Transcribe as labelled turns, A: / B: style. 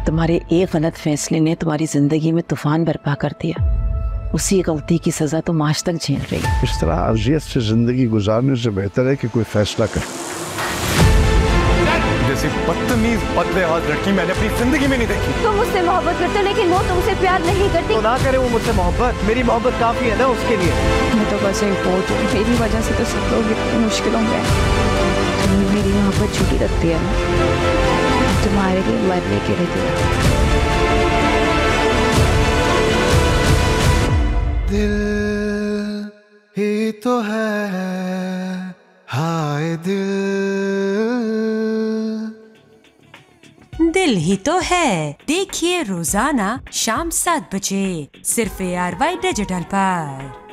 A: तुम्हारे एक गलत फैसले ने तुम्हारी जिंदगी में तूफान बर्पा कर दिया। उसी गलती की सजा तुम आज तक झेल रही हो।
B: इस तरह अजियत से जिंदगी गुजारने से बेहतर है कि कोई फैसला कर।
C: जैसी बदतमीज बदले हाथ लड़की मैंने अपनी जिंदगी में नहीं देखी।
D: तुम मुझसे मोहब्बत करते हो लेकिन वो तुमसे प्यार नहीं करती।
E: तो ना करे वो मुझसे मोहब्बत, मेरी मोहब्बत काफी है ना उसके लिए।
F: मैं तो बस एक बोझ हूँ, मेरी वजह से तो सब लोग इतनी मुश्किलों में हैं। तुम्हें मेरी मोहब्बत झूठी लगती है ना, तुम्हारे लिए मरने के लिए दिया।
G: दिल ही तो है, हाय दिल।
H: दिल ही तो है। देखिए रोजाना शाम 7 बजे सिर्फ ARY डिजिटल पर।